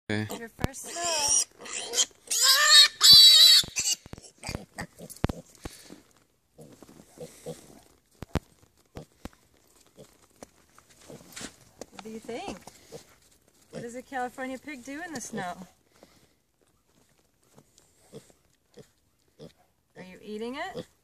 Okay. Your first snow. What do you think? What does a California pig do in the snow? Are you eating it?